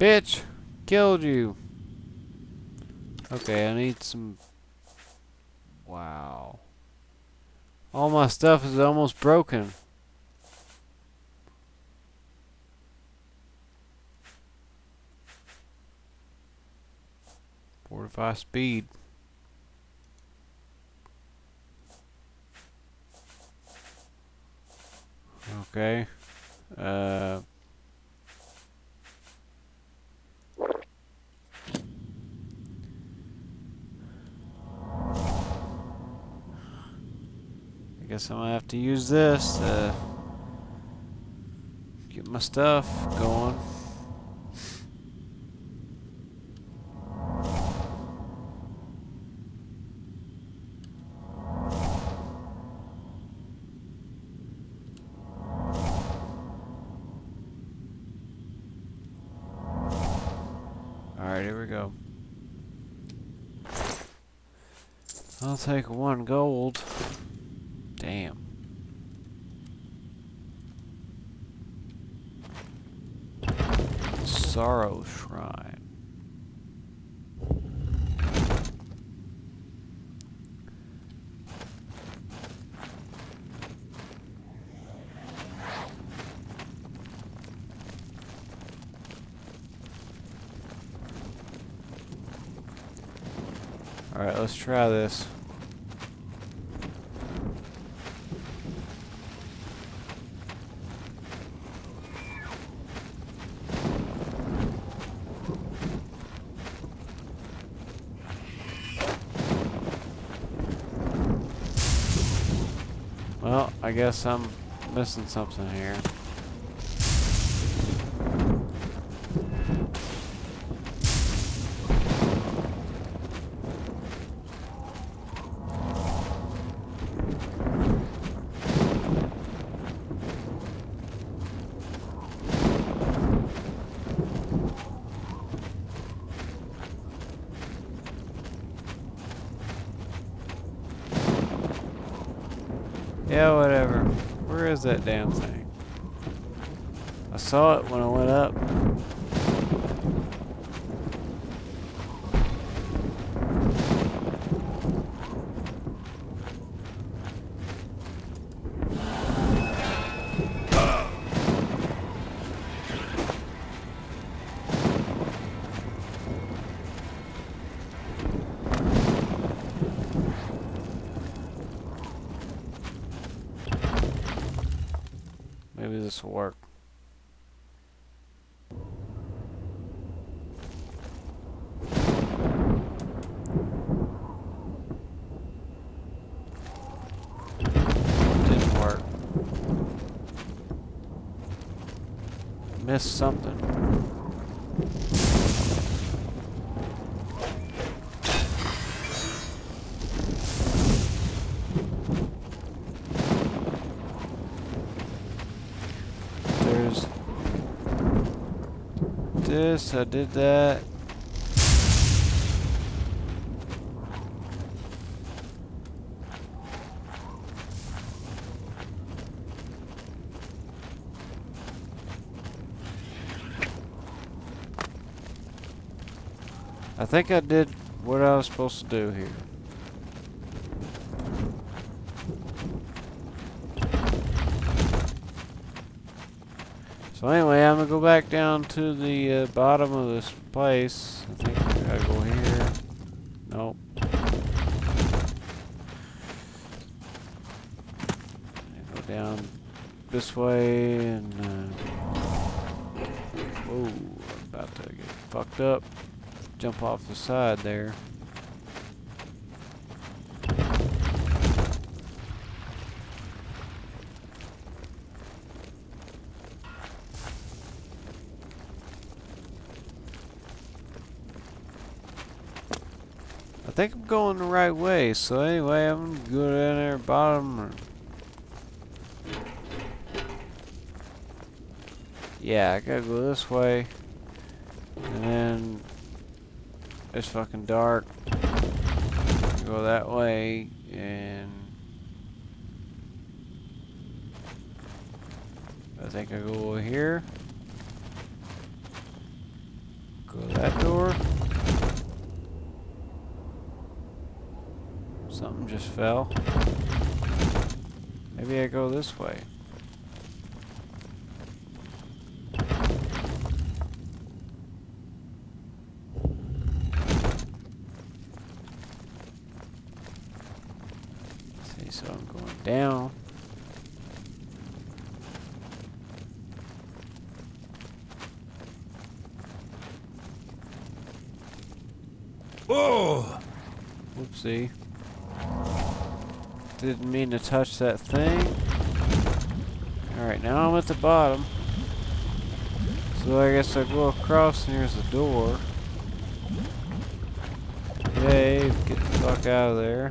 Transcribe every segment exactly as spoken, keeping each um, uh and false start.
Bitch! Killed you! Okay, I need some... Wow. All my stuff is almost broken. Fortify speed. Okay. Uh... I guess I'm gonna have to use this to get my stuff going. Alright, here we go. I'll take one gold. Damn. Sorrow Shrine. Alright, let's try this. Well, I guess I'm missing something here. Yeah, whatever. Where is that damn thing? I saw it when I went up. Maybe this will work. Didn't work. Missed something. This, I did that. I think I did what I was supposed to do here. So anyway, I'm gonna go back down to the uh, bottom of this place. I think I gotta go here. Nope. Go down this way and uh, whoa, I'm about to get fucked up. Jump off the side there. I think I'm going the right way, so anyway, I'm gonna go down there bottom. Or yeah, I gotta go this way. And then it's fucking dark. Go that way, and I think I go over here. Go that door. Something just fell. Maybe I go this way. See, so I'm going down. Oh! Whoopsie. Didn't mean to touch that thing. Alright, now I'm at the bottom. So I guess I go across and here's the door. Yay, get the fuck out of there.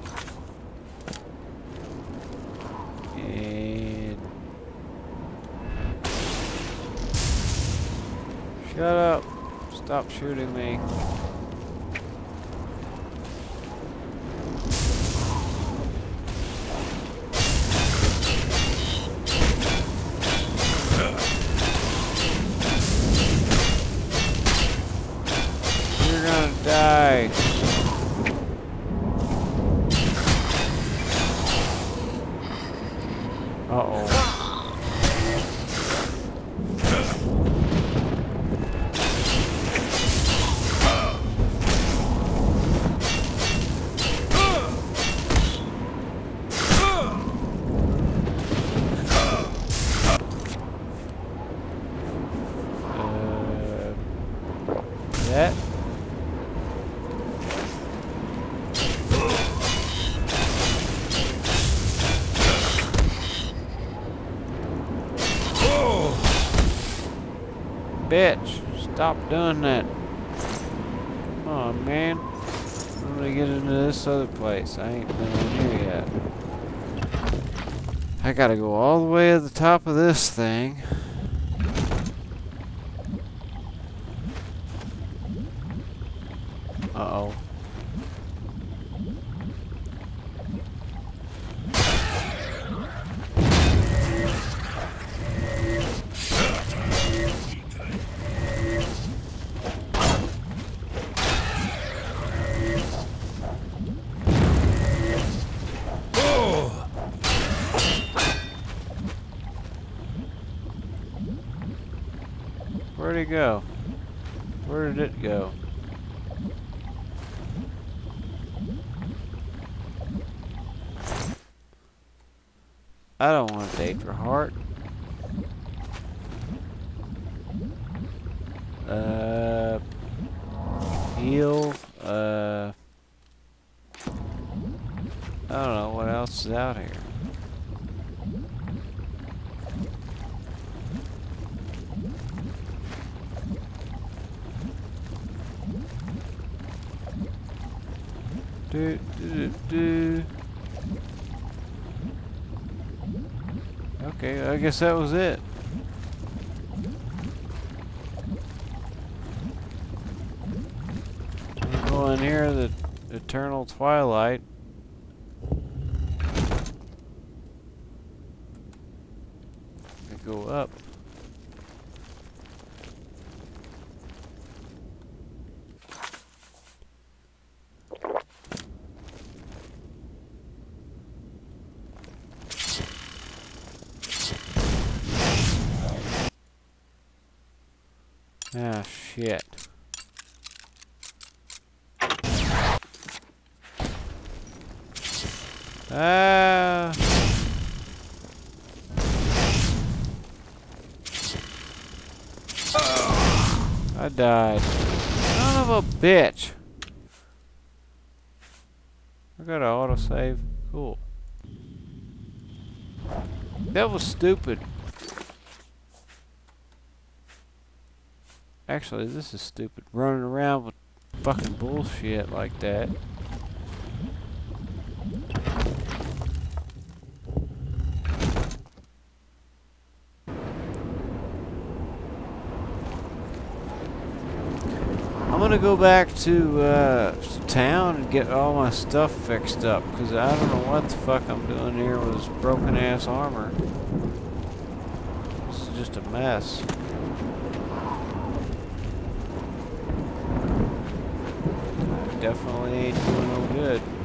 And... shut up. Stop shooting me. You're gonna die. Uh-oh. Uh, that? Bitch, stop doing that. Come on, man. I'm gonna get into this other place. I ain't been in here yet. I gotta go all the way to the top of this thing. Uh-oh. Where'd it go? Where did it go? I don't want to date for heart. Uh, heal. Uh, I don't know what else is out here. Do do do do. Okay, I guess that was it. We'll go in here, the eternal twilight. We go up. Ah, shit. Ah. I died. Son of a bitch. I got an autosave. Cool. That was stupid. Actually, this is stupid. Running around with fucking bullshit like that. I'm gonna go back to uh, town and get all my stuff fixed up, because I don't know what the fuck I'm doing here with this broken ass armor. This is just a mess. definitely ain't doing no good.